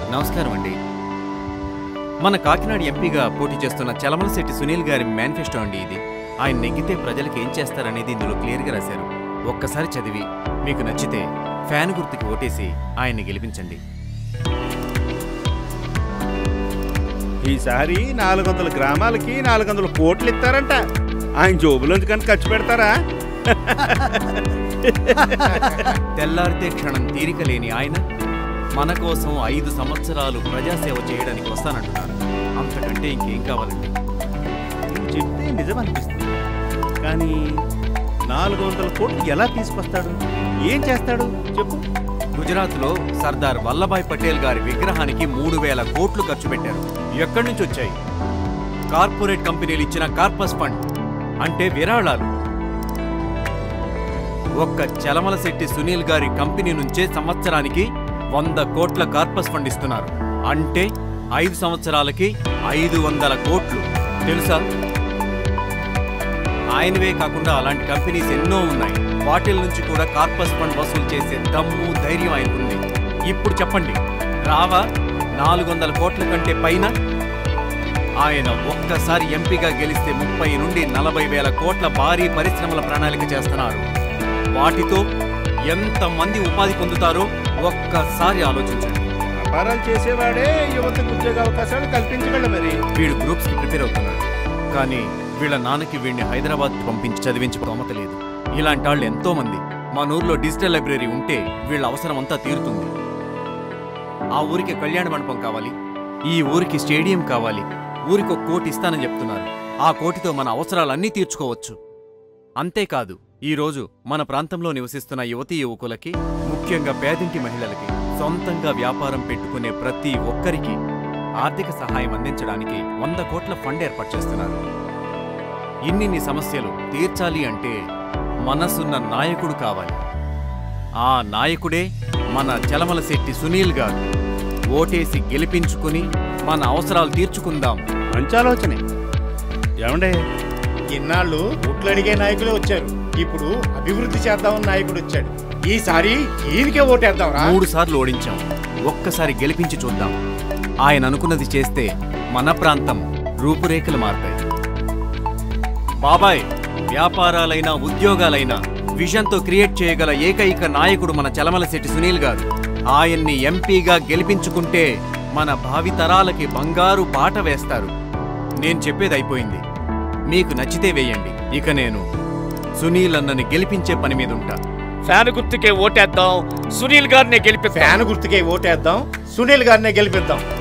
నమస్కారం అండి. మన కాకినాడ ఎంపీగా పోటీ చేస్తున్న చలమలశెట్టి సునీల్ గారి మేనిఫెస్టో అండి ఇది. ఆయన నెగ్గితే ప్రజలకు ఏం చేస్తారనేది ఇందులో క్లియర్గా రాశారు. ఒక్కసారి చదివి మీకు నచ్చితే ఫ్యాన్ గుర్తుకి ఓటేసి ఆయన్ని గెలిపించండి. ఈసారి 400 గ్రామాలకి 400 కోట్లు ఇస్తారంట. ఆయన జోబులోంచి కానీ ఖర్చు పెడతారా? తెల్లారితే క్షణం తీరిక లేని ఆయన మన కోసం 5 సంవత్సరాలు ప్రజాసేవ చేయడానికి వస్తానంటున్నారు. అంతకంటే ఇంకేం కావాలండి? చెప్తే నిజం అనిపిస్తుంది, కానీ 400 కోట్లు ఎలా తీసుకొస్తాడు? ఏం చేస్తాడు చెప్పు. గుజరాత్లో సర్దార్ వల్లభాయ్ పటేల్ గారి విగ్రహానికి 3000 కోట్లు ఖర్చు పెట్టారు. ఎక్కడి నుంచి వచ్చాయి? కార్పొరేట్ కంపెనీలు ఇచ్చిన కార్పస్ ఫండ్, అంటే విరాళాలు. ఒక్క చలమలశెట్టి సునీల్ గారి కంపెనీ నుంచే సంవత్సరానికి 100 కోట్ల కార్పస్ ఫండ్ ఇస్తున్నారు. అంటే 5 సంవత్సరాలకి 500 కోట్లు. తెలుసా? ఆయనవే కాకుండా అలాంటి కంపెనీస్ ఎన్నో ఉన్నాయి. వాటిల నుంచి కూడా కార్పస్ ఫండ్ వసూలు చేసే దమ్ము, ధైర్యం ఆయనకుంది. ఇప్పుడు చెప్పండి, రావా 400 కోట్ల కంటే పైన? ఆయన ఒక్కసారి ఎంపీగా గెలిస్తే 30 నుండి 40 వేల కోట్ల భారీ పరిశ్రమల ప్రణాళిక చేస్తున్నారు. వాటితో ఎంతమంది ఉపాధి పొందుతారో ఒక్కసారి ఆలోచించండి. వ్యాపారాలు చేసేవాడే యువతకు ఉద్యోగ అవకాశాలు కల్పించగలరు. మరి వీడు గ్రూప్స్కి ప్రిపేర్ అవుతున్నాడు, కానీ వీళ్ళ నాన్నకి వీడిని హైదరాబాద్ పంపించి చదివించి స్తోమత లేదు. ఇలాంటి వాళ్ళు ఎంతో మంది. మన ఊర్లో డిజిటల్ లైబ్రరీ ఉంటే వీళ్ళ అవసరం అంతా తీరుతుంది. ఆ ఊరికి కళ్యాణ మండపం కావాలి, ఈ ఊరికి స్టేడియం కావాలి, ఊరికి 1 కోటి ఇస్తానని చెప్తున్నారు. ఆ కోటితో మన అవసరాలన్నీ తీర్చుకోవచ్చు. అంతేకాదు, ఈరోజు మన ప్రాంతంలో నివసిస్తున్న యువతీ యువకులకి, ముఖ్యంగా పేదింటి మహిళలకి, సొంతంగా వ్యాపారం పెట్టుకునే ప్రతి ఒక్కరికి ఆర్థిక సహాయం అందించడానికి 100 కోట్ల ఫండ్ ఏర్పాటు చేస్తున్నారు. ఇన్నిన్ని సమస్యలు తీర్చాలి అంటే మనసున్న నాయకుడు కావాలి. ఆ నాయకుడే మన చలమలశెట్టి సునీల్ గారు. ఓటేసి గెలిపించుకుని మన అవసరాలు తీర్చుకుందాం. మంచి ఆలోచనే. ఏమండే, ఇన్నాళ్ళు ఓట్లు అడిగే నాయకులే వచ్చారు, ఇప్పుడు అభివృద్ధి చేద్దామన్న నాయకుడు వచ్చాడు. ఈసారి ఈయనకే ఓటేద్దాం. 3 సార్లు ఓడించాం, ఒక్కసారి గెలిపించి చూద్దాం. ఆయన అనుకున్నది చేస్తే మన ప్రాంతం రూపురేఖలు మారుతాయి. బాబాయ్, వ్యాపారాలైనా ఉద్యోగాలైనా విజన్తో క్రియేట్ చేయగల ఏకైక నాయకుడు మన చలమలశెట్టి సునీల్ గారు. ఆయన్ని ఎంపీగా గెలిపించుకుంటే మన భావితరాలకి బంగారు బాట వేస్తారు. నేను చెప్పేది అయిపోయింది. మీకు నచ్చితే వేయండి. ఇక నేను సునీల్ అన్నని గెలిపించే పని మీద ఉంటా. ఫ్యాన్ గుర్తుకే ఓటేద్దాం, సునీల్ గారినే గెలిపిద్దాం. ఫ్యాన్ గుర్తుకే ఓటేద్దాం, సునీల్ గారినే గెలిపిద్దాం.